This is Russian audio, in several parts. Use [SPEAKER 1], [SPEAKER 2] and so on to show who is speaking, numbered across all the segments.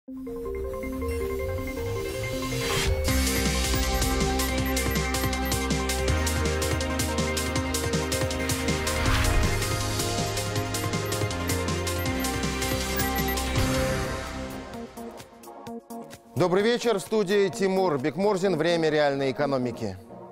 [SPEAKER 1] Добрый вечер. В студии Тимур Бекмурзин. Время реальной экономики.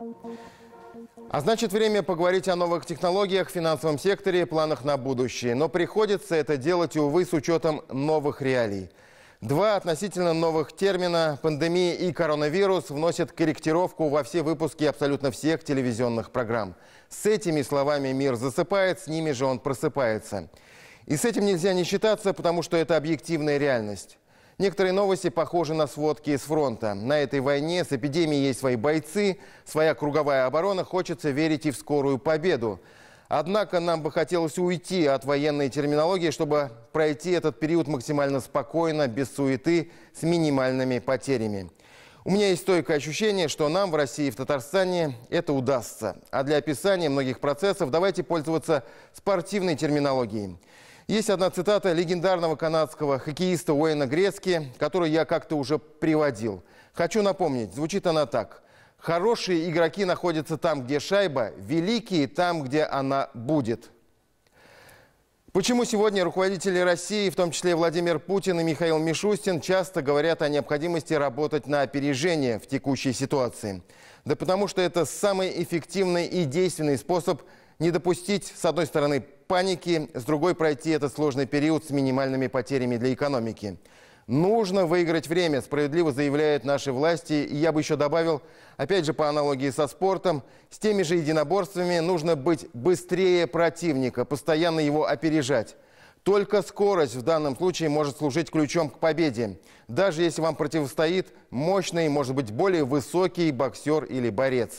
[SPEAKER 1] А значит, время поговорить о новых технологиях в финансовом секторе и планах на будущее. Но приходится это делать, увы, с учетом новых реалий. Два относительно новых термина «пандемия» и «коронавирус» вносят корректировку во все выпуски абсолютно всех телевизионных программ. С этими словами мир засыпает, с ними же он просыпается. И с этим нельзя не считаться, потому что это объективная реальность. Некоторые новости похожи на сводки из фронта. На этой войне с эпидемией есть свои бойцы, своя круговая оборона, хочется верить и в скорую победу. Однако нам бы хотелось уйти от военной терминологии, чтобы пройти этот период максимально спокойно, без суеты, с минимальными потерями. У меня есть стойкое ощущение, что нам в России и в Татарстане это удастся. А для описания многих процессов давайте пользоваться спортивной терминологией. Есть одна цитата легендарного канадского хоккеиста Уэйна Грецки, которую я как-то уже приводил. Хочу напомнить, звучит она так. «Хорошие игроки находятся там, где шайба, великие там, где она будет». Почему сегодня руководители России, в том числе Владимир Путин и Михаил Мишустин, часто говорят о необходимости работать на опережение в текущей ситуации? Да потому что это самый эффективный и действенный способ не допустить, с одной стороны, паники, с другой пройти этот сложный период с минимальными потерями для экономики. Нужно выиграть время, справедливо заявляют наши власти. И я бы еще добавил, опять же по аналогии со спортом, с теми же единоборствами нужно быть быстрее противника, постоянно его опережать. Только скорость в данном случае может служить ключом к победе, даже если вам противостоит мощный, может быть, более высокий боксер или борец.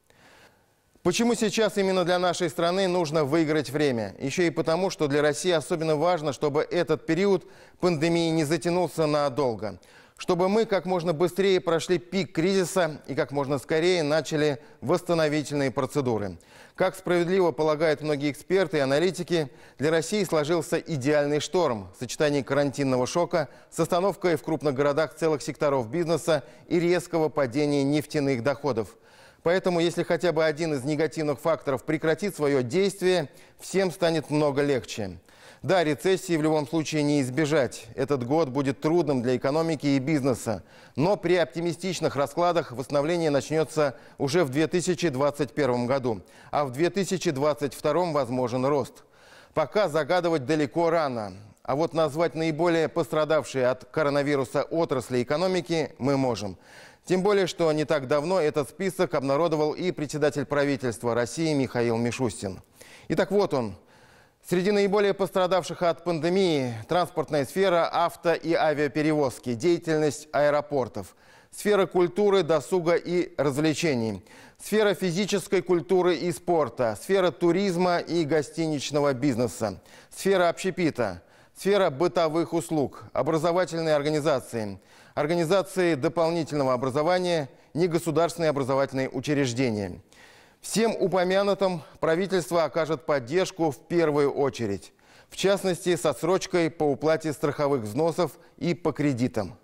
[SPEAKER 1] Почему сейчас именно для нашей страны нужно выиграть время? Еще и потому, что для России особенно важно, чтобы этот период пандемии не затянулся надолго. Чтобы мы как можно быстрее прошли пик кризиса и как можно скорее начали восстановительные процедуры. Как справедливо полагают многие эксперты и аналитики, для России сложился идеальный шторм в сочетании карантинного шока с остановкой в крупных городах целых секторов бизнеса и резкого падения нефтяных доходов. Поэтому, если хотя бы один из негативных факторов прекратит свое действие, всем станет много легче. Да, рецессии в любом случае не избежать. Этот год будет трудным для экономики и бизнеса. Но при оптимистичных раскладах восстановление начнется уже в 2021 году. А в 2022 возможен рост. Пока загадывать далеко рано. А вот назвать наиболее пострадавшие от коронавируса отрасли экономики мы можем. Тем более, что не так давно этот список обнародовал и председатель правительства России Михаил Мишустин. Итак, вот он. Среди наиболее пострадавших от пандемии транспортная сфера, авто и авиаперевозки, деятельность аэропортов, сфера культуры, досуга и развлечений, сфера физической культуры и спорта, сфера туризма и гостиничного бизнеса, сфера общепита, сфера бытовых услуг, образовательные организации, организации дополнительного образования, негосударственные образовательные учреждения. Всем упомянутым правительство окажет поддержку в первую очередь. В частности, с отсрочкой по уплате страховых взносов и по кредитам.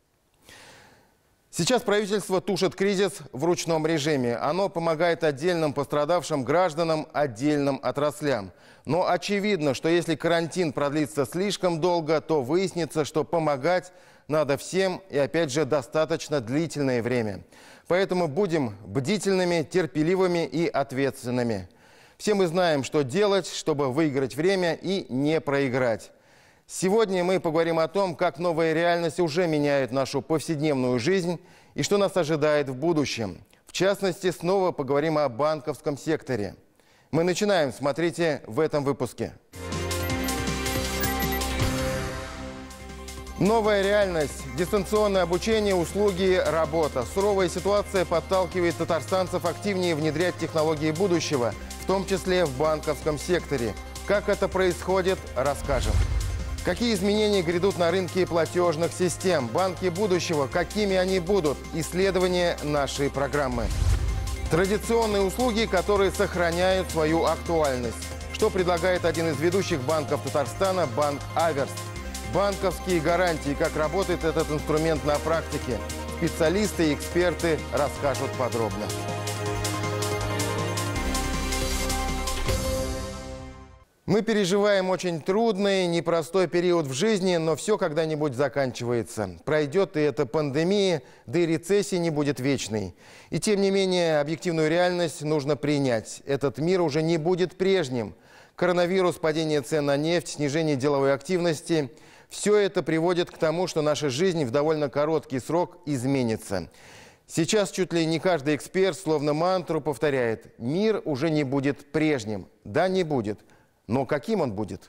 [SPEAKER 1] Сейчас правительство тушит кризис в ручном режиме. Оно помогает отдельным пострадавшим гражданам, отдельным отраслям. Но очевидно, что если карантин продлится слишком долго, то выяснится, что помогать надо всем и, опять же, достаточно длительное время. Поэтому будем бдительными, терпеливыми и ответственными. Все мы знаем, что делать, чтобы выиграть время и не проиграть. Сегодня мы поговорим о том, как новая реальность уже меняет нашу повседневную жизнь и что нас ожидает в будущем. В частности, снова поговорим о банковском секторе. Мы начинаем, смотрите в этом выпуске. Новая реальность, дистанционное обучение, услуги, работа. Суровая ситуация подталкивает татарстанцев активнее внедрять технологии будущего, в том числе в банковском секторе. Как это происходит, расскажем. Какие изменения грядут на рынке платежных систем? Банки будущего, какими они будут? Исследование нашей программы. Традиционные услуги, которые сохраняют свою актуальность. Что предлагает один из ведущих банков Татарстана, банк «Аверс». банковские гарантии, как работает этот инструмент на практике. Специалисты и эксперты расскажут подробно. Мы переживаем очень трудный, непростой период в жизни, но все когда-нибудь заканчивается. Пройдет и эта пандемия, да и рецессия не будет вечной. И тем не менее, объективную реальность нужно принять. Этот мир уже не будет прежним. Коронавирус, падение цен на нефть, снижение деловой активности – все это приводит к тому, что наша жизнь в довольно короткий срок изменится. Сейчас чуть ли не каждый эксперт словно мантру повторяет: мир уже не будет прежним. Да, не будет. Но каким он будет?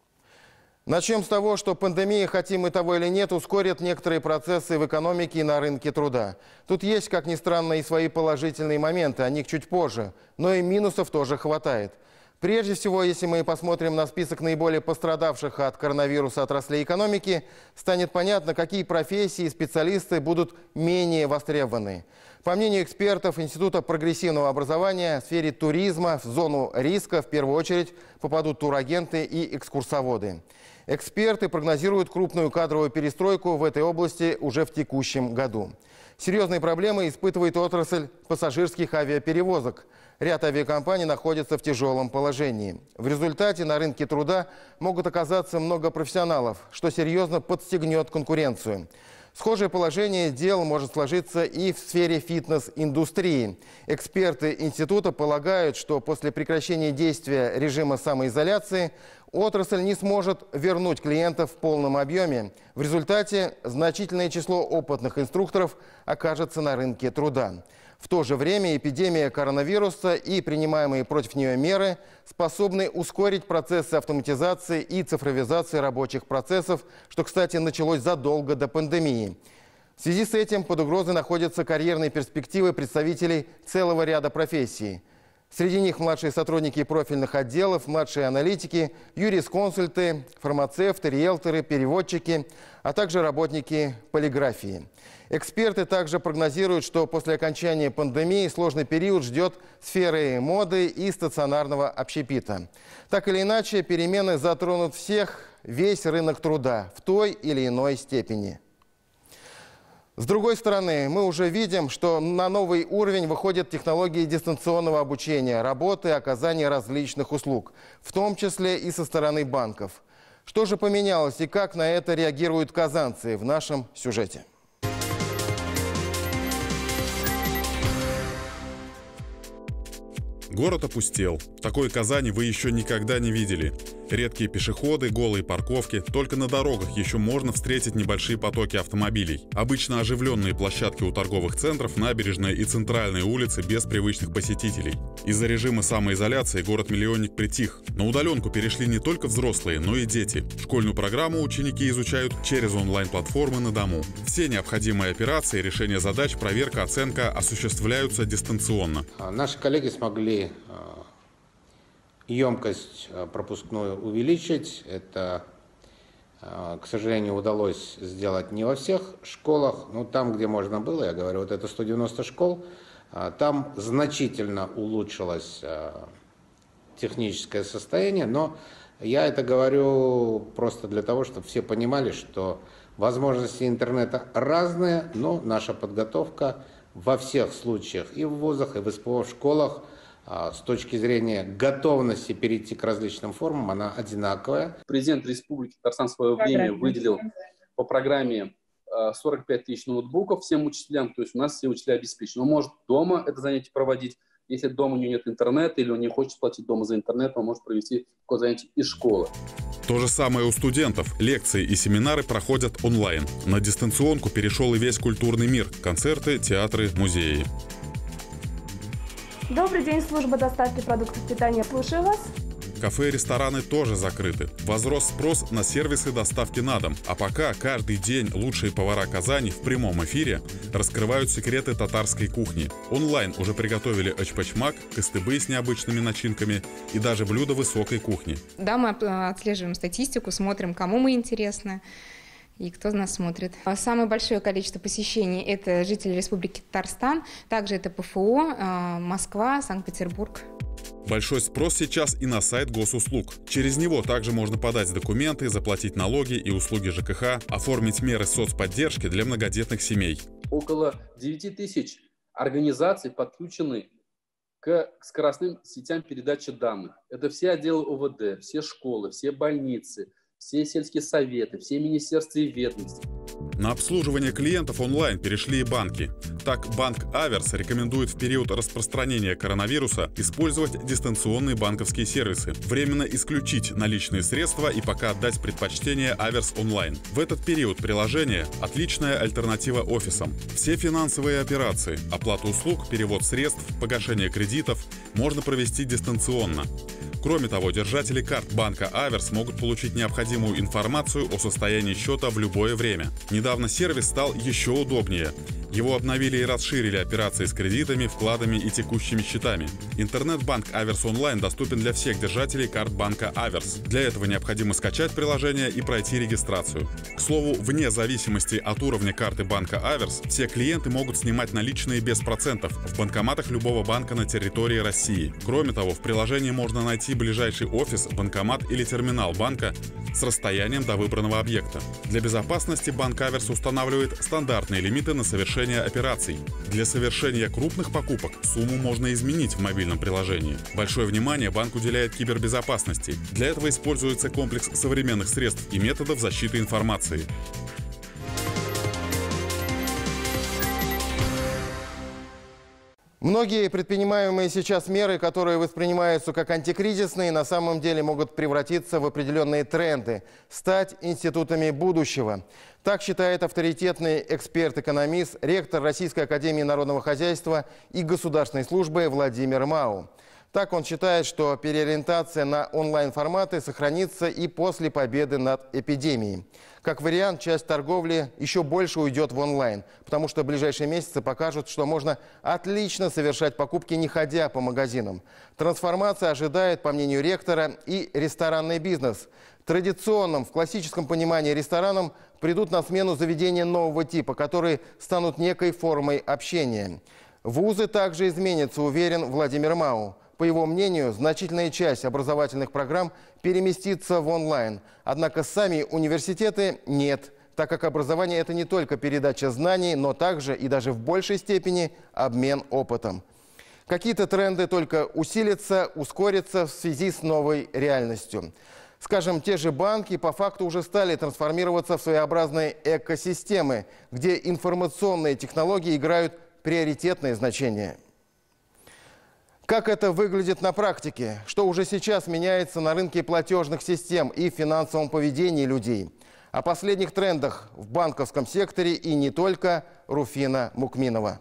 [SPEAKER 1] Начнем с того, что пандемия, хотим мы того или нет, ускорит некоторые процессы в экономике и на рынке труда. Тут есть, как ни странно, и свои положительные моменты, о них чуть позже. Но и минусов тоже хватает. Прежде всего, если мы посмотрим на список наиболее пострадавших от коронавируса отраслей экономики, станет понятно, какие профессии и специалисты будут менее востребованы. По мнению экспертов Института прогрессивного образования, в сфере туризма в зону риска в первую очередь попадут турагенты и экскурсоводы. Эксперты прогнозируют крупную кадровую перестройку в этой области уже в текущем году. Серьезные проблемы испытывает отрасль пассажирских авиаперевозок. Ряд авиакомпаний находится в тяжелом положении. В результате на рынке труда могут оказаться много профессионалов, что серьезно подстегнет конкуренцию. Схожее положение дел может сложиться и в сфере фитнес-индустрии. Эксперты института полагают, что после прекращения действия режима самоизоляции отрасль не сможет вернуть клиентов в полном объеме. В результате значительное число опытных инструкторов окажется на рынке труда. В то же время эпидемия коронавируса и принимаемые против нее меры способны ускорить процессы автоматизации и цифровизации рабочих процессов, что, кстати, началось задолго до пандемии. В связи с этим под угрозой находятся карьерные перспективы представителей целого ряда профессий. Среди них младшие сотрудники профильных отделов, младшие аналитики, юрисконсульты, фармацевты, риэлторы, переводчики, а также работники полиграфии. Эксперты также прогнозируют, что после окончания пандемии сложный период ждет сферы моды и стационарного общепита. Так или иначе, перемены затронут всех, весь рынок труда в той или иной степени. С другой стороны, мы уже видим, что на новый уровень выходят технологии дистанционного обучения, работы и оказания различных услуг, в том числе и со стороны банков. Что же поменялось и как на это реагируют казанцы в нашем сюжете?
[SPEAKER 2] Город опустел. Такой Казани вы еще никогда не видели. Редкие пешеходы, голые парковки. Только на дорогах еще можно встретить небольшие потоки автомобилей. Обычно оживленные площадки у торговых центров, набережная и центральные улицы без привычных посетителей. Из-за режима самоизоляции город-миллионник притих. На удаленку перешли не только взрослые, но и дети. Школьную программу ученики изучают через онлайн-платформы на дому. Все необходимые операции, решение задач, проверка, оценка осуществляются дистанционно.
[SPEAKER 3] Наши коллеги смогли емкость пропускную увеличить. Это, к сожалению, удалось сделать не во всех школах, но там, где можно было, я говорю, вот это 190 школ, там значительно улучшилось техническое состояние, но я это говорю просто для того, чтобы все понимали, что возможности интернета разные, но наша подготовка во всех случаях и в вузах, и в СПО, в школах с точки зрения готовности перейти к различным формам, она одинаковая.
[SPEAKER 4] Президент Республики Татарстан в свое время выделил по программе 45 тысяч ноутбуков всем учителям, то есть у нас все учителя обеспечены. Он может дома это занятие проводить. Если дома у него нет интернета или он не хочет платить дома за интернет, он может провести такое занятие из школы.
[SPEAKER 2] То же самое у студентов. Лекции и семинары проходят онлайн. На дистанционку перешел и весь культурный мир. Концерты, театры, музеи.
[SPEAKER 5] Добрый день, служба доставки продуктов питания. Слушаю вас.
[SPEAKER 2] Кафе и рестораны тоже закрыты. Возрос спрос на сервисы доставки на дом. А пока каждый день лучшие повара Казани в прямом эфире раскрывают секреты татарской кухни. Онлайн уже приготовили ачпачмак, кыстыбы с необычными начинками и даже блюда высокой кухни.
[SPEAKER 6] Да, мы отслеживаем статистику, смотрим, кому мы интересны и кто нас смотрит. Самое большое количество посещений – это жители Республики Татарстан, также это ПФО, Москва, Санкт-Петербург.
[SPEAKER 2] Большой спрос сейчас и на сайт госуслуг. Через него также можно подать документы, заплатить налоги и услуги ЖКХ, оформить меры соцподдержки для многодетных семей.
[SPEAKER 4] Около 9 тысяч организаций подключены к скоростным сетям передачи данных. Это все отделы ОВД, все школы, все больницы, все сельские советы, все министерства и ведомства.
[SPEAKER 2] На обслуживание клиентов онлайн перешли и банки. Так, банк Аверс рекомендует в период распространения коронавируса использовать дистанционные банковские сервисы, временно исключить наличные средства и пока отдать предпочтение Аверс онлайн. В этот период приложение – отличная альтернатива офисам. Все финансовые операции, оплату услуг, перевод средств, погашение кредитов можно провести дистанционно. Кроме того, держатели карт банка Аверс могут получить необходимую информацию о состоянии счета в любое время. Недавно сервис стал еще удобнее. Его обновили и расширили операции с кредитами, вкладами и текущими счетами. Интернет-банк Аверс онлайн доступен для всех держателей карт банка Аверс. Для этого необходимо скачать приложение и пройти регистрацию. К слову, вне зависимости от уровня карты банка Аверс, все клиенты могут снимать наличные без процентов в банкоматах любого банка на территории России. Кроме того, в приложении можно найти ближайший офис, банкомат или терминал банка с расстоянием до выбранного объекта. Для безопасности банк Аверс устанавливает стандартные лимиты на совершение операций. Для совершения крупных покупок сумму можно изменить в мобильном приложении. Большое внимание банк уделяет кибербезопасности. Для этого используется комплекс современных средств и методов защиты информации.
[SPEAKER 1] Многие предпринимаемые сейчас меры, которые воспринимаются как антикризисные, на самом деле могут превратиться в определенные тренды, стать институтами будущего. Так считает авторитетный эксперт-экономист, ректор Российской академии народного хозяйства и государственной службы Владимир Мау. Так он считает, что переориентация на онлайн-форматы сохранится и после победы над эпидемией. Как вариант, часть торговли еще больше уйдет в онлайн, потому что ближайшие месяцы покажут, что можно отлично совершать покупки, не ходя по магазинам. Трансформация ожидает, по мнению ректора, и ресторанный бизнес. Традиционным, в классическом понимании ресторанам придут на смену заведения нового типа, которые станут некой формой общения. Вузы также изменятся, уверен Владимир Мау. По его мнению, значительная часть образовательных программ переместится в онлайн. Однако сами университеты нет, так как образование – это не только передача знаний, но также и даже в большей степени обмен опытом. Какие-то тренды только усилятся, ускорятся в связи с новой реальностью. Скажем, те же банки по факту уже стали трансформироваться в своеобразные экосистемы, где информационные технологии играют приоритетное значение. Как это выглядит на практике? Что уже сейчас меняется на рынке платежных систем и финансовом поведении людей? О последних трендах в банковском секторе и не только Руфина Мукминова.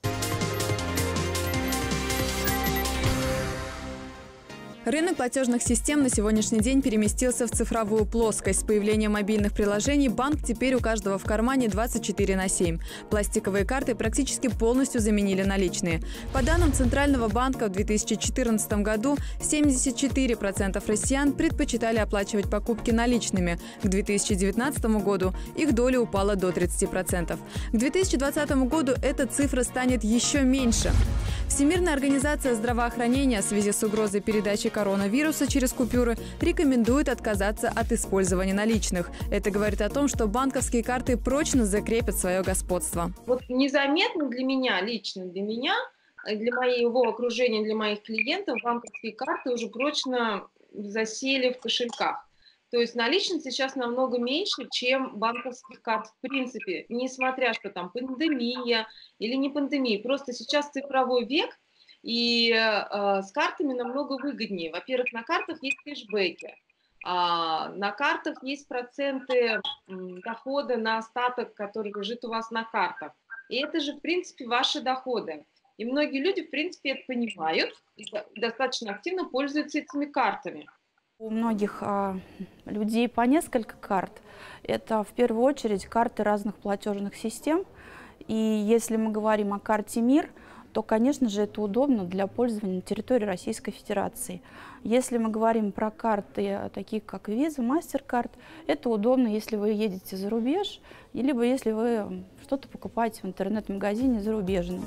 [SPEAKER 7] Рынок платежных систем на сегодняшний день переместился в цифровую плоскость. С появлением мобильных приложений банк теперь у каждого в кармане 24/7. Пластиковые карты практически полностью заменили наличные. По данным Центрального банка, в 2014 году 74% россиян предпочитали оплачивать покупки наличными. К 2019 году их доля упала до 30%. К 2020 году эта цифра станет еще меньше. Всемирная организация здравоохранения в связи с угрозой передачи коронавируса через купюры рекомендует отказаться от использования наличных. Это говорит о том, что банковские карты прочно закрепят свое господство.
[SPEAKER 8] Вот незаметно для меня, лично для меня, для моего окружения, для моих клиентов банковские карты уже прочно засели в кошельках. То есть наличных сейчас намного меньше, чем банковских карт в принципе, несмотря что там пандемия или не пандемия. Просто сейчас цифровой век, и с картами намного выгоднее. Во-первых, на картах есть кэшбэки, на картах есть проценты дохода на остаток, который лежит у вас на картах. И это же в принципе ваши доходы. И многие люди в принципе это понимают и достаточно активно пользуются этими картами.
[SPEAKER 9] У многих людей по несколько карт. Это в первую очередь карты разных платежных систем. И если мы говорим о карте МИР, то, конечно же, это удобно для пользования на территории Российской Федерации. Если мы говорим про карты, такие как Visa, MasterCard, это удобно, если вы едете за рубеж, либо если вы что-то покупаете в интернет-магазине зарубежном.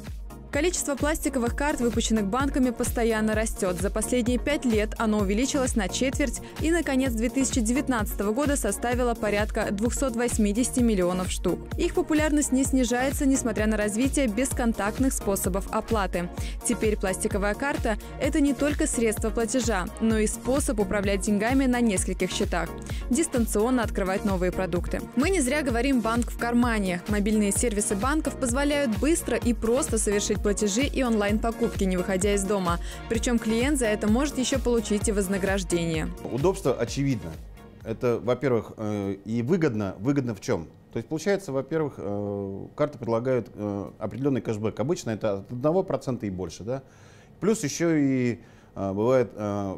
[SPEAKER 7] Количество пластиковых карт, выпущенных банками, постоянно растет. За последние 5 лет оно увеличилось на четверть и на конец 2019 года составило порядка 280 миллионов штук. Их популярность не снижается, несмотря на развитие бесконтактных способов оплаты. Теперь пластиковая карта – это не только средство платежа, но и способ управлять деньгами на нескольких счетах, дистанционно открывать новые продукты. Мы не зря говорим «банк в кармане». Мобильные сервисы банков позволяют быстро и просто совершить платежи и онлайн-покупки, не выходя из дома. Причем клиент за это может еще получить и вознаграждение.
[SPEAKER 10] Удобство очевидно. Это, во-первых, и выгодно. Выгодно в чем? То есть, получается, во-первых, карты предлагают определенный кэшбэк. Обычно это от 1% и больше. Да? Плюс еще и бывает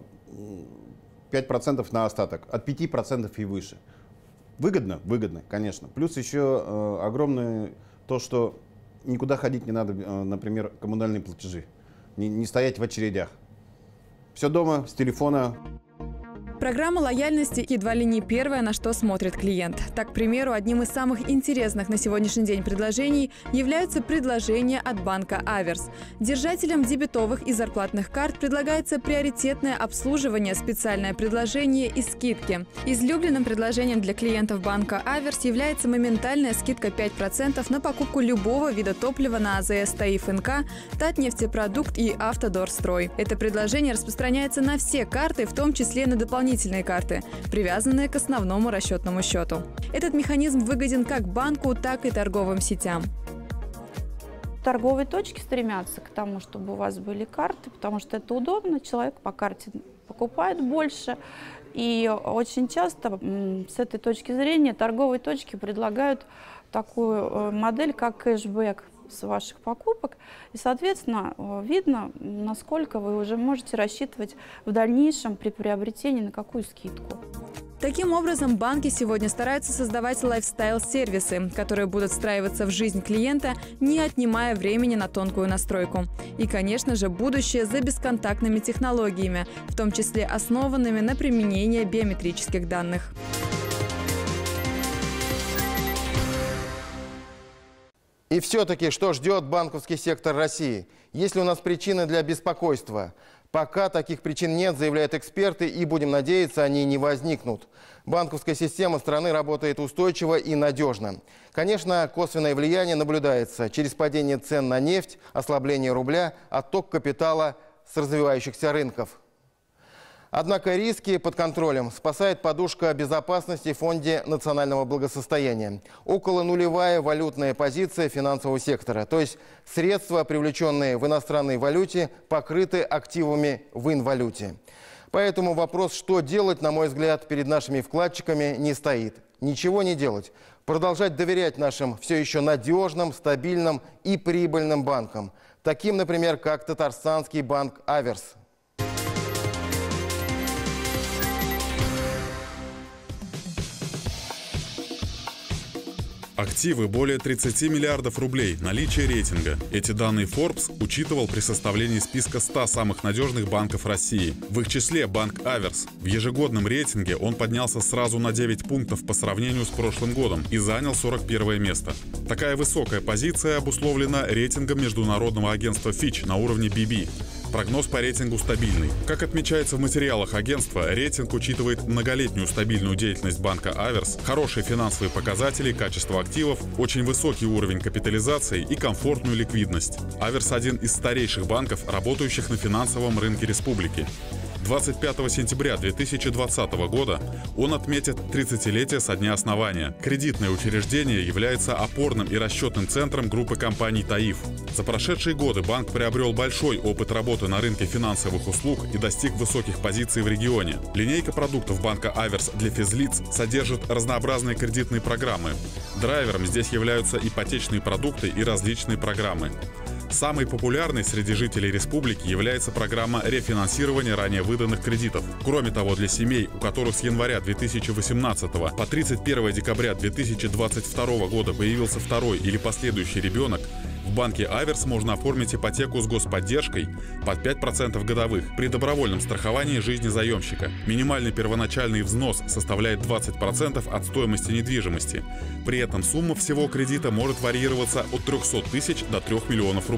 [SPEAKER 10] 5% на остаток, от 5% и выше. Выгодно? Выгодно, конечно. Плюс еще огромное то, что никуда ходить не надо, например, коммунальные платежи. Не стоять в очередях. Все дома, с телефона.
[SPEAKER 7] Программа лояльности едва ли не первое, на что смотрит клиент. Так, к примеру, одним из самых интересных на сегодняшний день предложений являются предложения от банка Аверс. Держателям дебетовых и зарплатных карт предлагается приоритетное обслуживание, специальное предложение и скидки. Излюбленным предложением для клиентов банка Аверс является моментальная скидка 5% на покупку любого вида топлива на АЗС «Таиф НК», Татнефтепродукт и Автодорстрой. Это предложение распространяется на все карты, в том числе на дополнительные карты, привязанные к основному расчетному счету. Этот механизм выгоден как банку, так и торговым сетям.
[SPEAKER 9] Торговые точки стремятся к тому, чтобы у вас были карты, потому что это удобно, человек по карте покупает больше. И очень часто с этой точки зрения торговые точки предлагают такую модель, как кэшбэк с ваших покупок. И, соответственно, видно, насколько вы уже можете рассчитывать в дальнейшем при приобретении на какую скидку.
[SPEAKER 7] Таким образом, банки сегодня стараются создавать лайфстайл-сервисы, которые будут встраиваться в жизнь клиента, не отнимая времени на тонкую настройку. И, конечно же, будущее за бесконтактными технологиями, в том числе основанными на применении биометрических данных.
[SPEAKER 1] И все-таки, что ждет банковский сектор России? Есть ли у нас причины для беспокойства? Пока таких причин нет, заявляют эксперты, и, будем надеяться, они не возникнут. Банковская система страны работает устойчиво и надежно. Конечно, косвенное влияние наблюдается через падение цен на нефть, ослабление рубля, отток капитала с развивающихся рынков. Однако риски под контролем. Спасает подушка безопасности в Фонде национального благосостояния. Около нулевая валютная позиция финансового сектора. То есть средства, привлеченные в иностранной валюте, покрыты активами в инвалюте. Поэтому вопрос, что делать, на мой взгляд, перед нашими вкладчиками не стоит. Ничего не делать. Продолжать доверять нашим все еще надежным, стабильным и прибыльным банкам. Таким, например, как татарстанский банк Аверс.
[SPEAKER 2] Активы более 30 миллиардов рублей, наличие рейтинга. Эти данные Forbes учитывал при составлении списка 100 самых надежных банков России. В их числе банк Аверс. В ежегодном рейтинге он поднялся сразу на 9 пунктов по сравнению с прошлым годом и занял 41 место. Такая высокая позиция обусловлена рейтингом международного агентства Fitch на уровне BB. Прогноз по рейтингу стабильный. Как отмечается в материалах агентства, рейтинг учитывает многолетнюю стабильную деятельность банка Аверс, хорошие финансовые показатели, качество активов, очень высокий уровень капитализации и комфортную ликвидность. Аверс – один из старейших банков, работающих на финансовом рынке республики. 25 сентября 2020 года он отметит 30-летие со дня основания. Кредитное учреждение является опорным и расчетным центром группы компаний «Таиф». За прошедшие годы банк приобрел большой опыт работы на рынке финансовых услуг и достиг высоких позиций в регионе. Линейка продуктов банка Аверс для физлиц содержит разнообразные кредитные программы. Драйвером здесь являются ипотечные продукты и различные программы. Самой популярной среди жителей республики является программа рефинансирования ранее выданных кредитов. Кроме того, для семей, у которых с января 2018 по 31 декабря 2022 года появился второй или последующий ребенок, в банке Аверс можно оформить ипотеку с господдержкой под 5% годовых при добровольном страховании жизни заемщика. Минимальный первоначальный взнос составляет 20% от стоимости недвижимости. При этом сумма всего кредита может варьироваться от 300 тысяч до 3 миллионов рублей.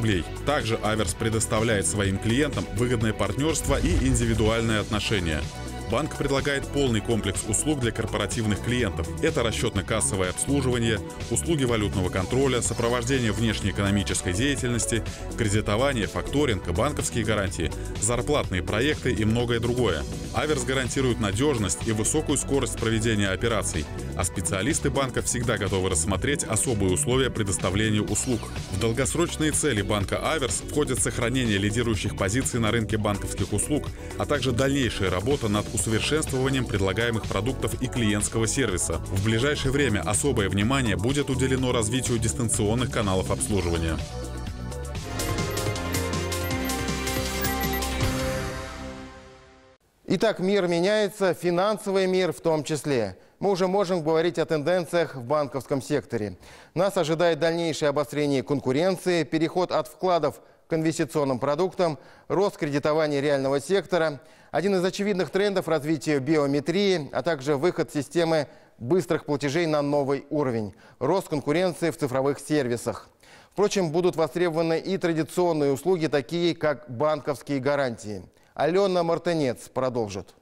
[SPEAKER 2] рублей. Также Аверс предоставляет своим клиентам выгодное партнерство и индивидуальные отношения. Банк предлагает полный комплекс услуг для корпоративных клиентов. Это расчетно-кассовое обслуживание, услуги валютного контроля, сопровождение внешнеэкономической деятельности, кредитование, факторинг, банковские гарантии, зарплатные проекты и многое другое. Аверс гарантирует надежность и высокую скорость проведения операций, а специалисты банка всегда готовы рассмотреть особые условия предоставления услуг. В долгосрочные цели банка Аверс входят сохранение лидирующих позиций на рынке банковских услуг, а также дальнейшая работа над усовершенствованием предлагаемых продуктов и клиентского сервиса. В ближайшее время особое внимание будет уделено развитию дистанционных каналов обслуживания.
[SPEAKER 1] Итак, мир меняется, финансовый мир в том числе. Мы уже можем говорить о тенденциях в банковском секторе. Нас ожидает дальнейшее обострение конкуренции, переход от вкладов к инвестиционным продуктам, рост кредитования реального сектора. Один из очевидных трендов – развитие биометрии, а также выход системы быстрых платежей на новый уровень, рост конкуренции в цифровых сервисах. Впрочем, будут востребованы и традиционные услуги, такие как банковские гарантии. Алена Мартынец продолжит.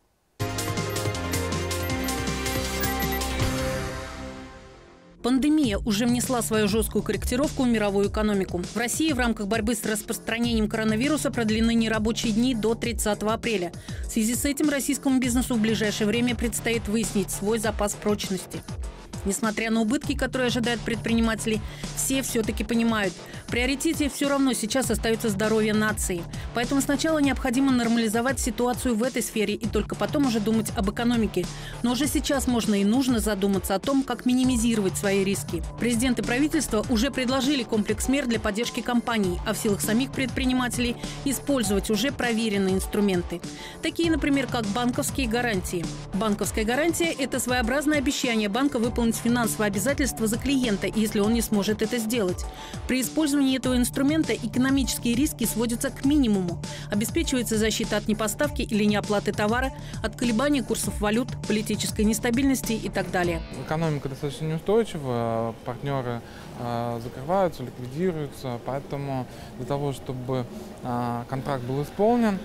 [SPEAKER 11] Пандемия уже внесла свою жесткую корректировку в мировую экономику. В России в рамках борьбы с распространением коронавируса продлены нерабочие дни до 30 апреля. В связи с этим российскому бизнесу в ближайшее время предстоит выяснить свой запас прочности. Несмотря на убытки, которые ожидают предпринимателей, все-таки понимают, в приоритете все равно сейчас остается здоровье нации. Поэтому сначала необходимо нормализовать ситуацию в этой сфере и только потом уже думать об экономике. Но уже сейчас можно и нужно задуматься о том, как минимизировать свои риски. Президент и правительство уже предложили комплекс мер для поддержки компаний, а в силах самих предпринимателей использовать уже проверенные инструменты. Такие, например, как банковские гарантии. Банковская гарантия – это своеобразное обещание банка выполнить финансовые обязательства за клиента, если он не сможет это сделать. При использовании этого инструмента экономические риски сводятся к минимуму. Обеспечивается защита от непоставки или неоплаты товара, от колебаний курсов валют, политической нестабильности и так далее.
[SPEAKER 12] Экономика достаточно неустойчива, партнеры закрываются, ликвидируются, поэтому для того, чтобы контракт был исполнен,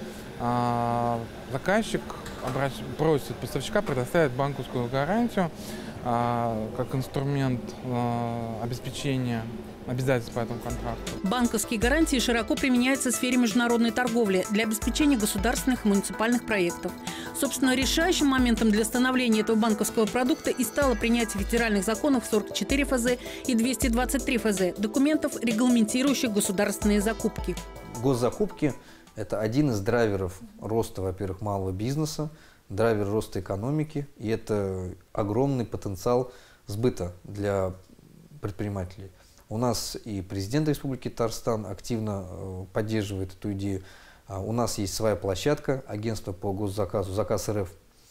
[SPEAKER 12] заказчик просит поставщика предоставить банковскую гарантию как инструмент обеспечения обязательств по этому контракту.
[SPEAKER 11] Банковские гарантии широко применяются в сфере международной торговли для обеспечения государственных и муниципальных проектов. Собственно, решающим моментом для становления этого банковского продукта и стало принятие федеральных законов 44 ФЗ и 223 ФЗ, документов, регламентирующих государственные закупки.
[SPEAKER 13] Госзакупки – это один из драйверов роста, во-первых, малого бизнеса, драйвер роста экономики, и это огромный потенциал сбыта для предпринимателей. У нас и президент Республики Татарстан активно поддерживает эту идею. У нас есть своя площадка, агентство по госзаказу «Заказ РФ»,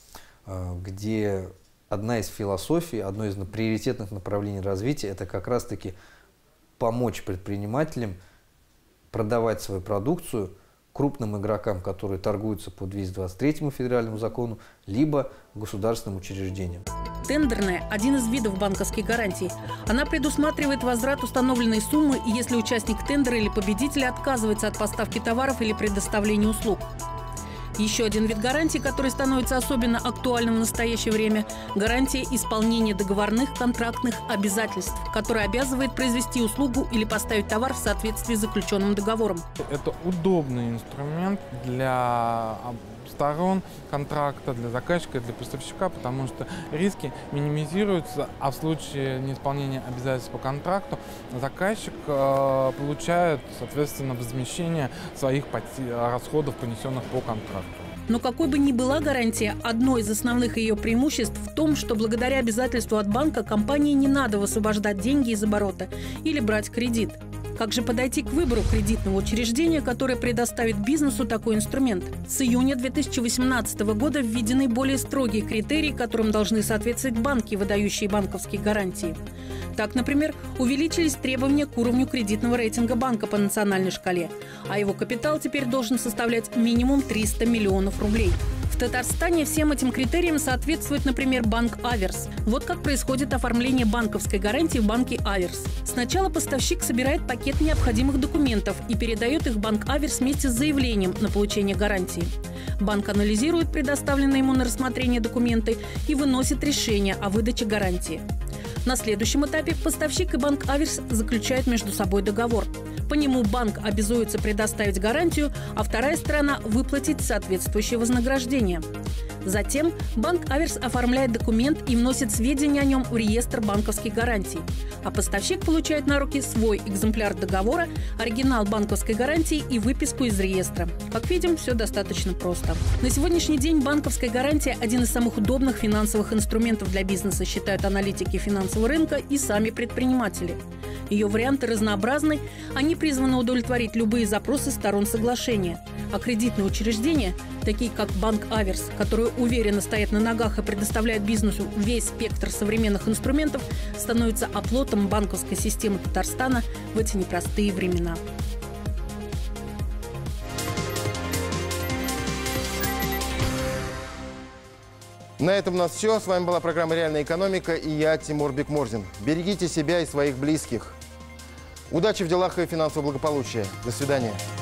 [SPEAKER 13] где одна из философий, одно из приоритетных направлений развития – это как раз-таки помочь предпринимателям продавать свою продукцию крупным игрокам, которые торгуются по 223 федеральному закону, либо государственным учреждениям.
[SPEAKER 11] Тендерная – один из видов банковских гарантий. Она предусматривает возврат установленной суммы, если участник тендера или победитель отказывается от поставки товаров или предоставления услуг. Еще один вид гарантии, который становится особенно актуальным в настоящее время – гарантия исполнения договорных контрактных обязательств, которая обязывает произвести услугу или поставить товар в соответствии с заключенным договором.
[SPEAKER 12] Это удобный инструмент для сторон контракта, для заказчика и для поставщика, потому что риски минимизируются, а в случае неисполнения обязательств по контракту заказчик получает, соответственно, возмещение своих расходов, понесенных по контракту.
[SPEAKER 11] Но какой бы ни была гарантия, одно из основных ее преимуществ в том, что благодаря обязательству от банка компании не надо высвобождать деньги из оборота или брать кредит. Как же подойти к выбору кредитного учреждения, которое предоставит бизнесу такой инструмент? С июня 2018 года введены более строгие критерии, которым должны соответствовать банки, выдающие банковские гарантии. Так, например, увеличились требования к уровню кредитного рейтинга банка по национальной шкале, а его капитал теперь должен составлять минимум 300 миллионов рублей. В Татарстане всем этим критериям соответствует, например, банк «Аверс». Вот как происходит оформление банковской гарантии в банке «Аверс». Сначала поставщик собирает пакет необходимых документов и передает их в банк «Аверс» вместе с заявлением на получение гарантии. Банк анализирует предоставленные ему на рассмотрение документы и выносит решение о выдаче гарантии. На следующем этапе поставщик и банк «Аверс» заключают между собой договор. По нему банк обязуется предоставить гарантию, а вторая сторона – выплатить соответствующее вознаграждение. Затем банк «Аверс» оформляет документ и вносит сведения о нем в реестр банковских гарантий. А поставщик получает на руки свой экземпляр договора, оригинал банковской гарантии и выписку из реестра. Как видим, все достаточно просто. На сегодняшний день банковская гарантия – один из самых удобных финансовых инструментов для бизнеса, считают аналитики финансового рынка и сами предприниматели. Ее варианты разнообразны, они призваны удовлетворить любые запросы сторон соглашения. А кредитные учреждения, такие как банк «Аверс», которые уверенно стоят на ногах и предоставляют бизнесу весь спектр современных инструментов, становятся оплотом банковской системы Татарстана в эти непростые времена.
[SPEAKER 1] На этом у нас все. С вами была программа «Реальная экономика» и я, Тимур Бекморзин. Берегите себя и своих близких. Удачи в делах и финансового благополучия. До свидания.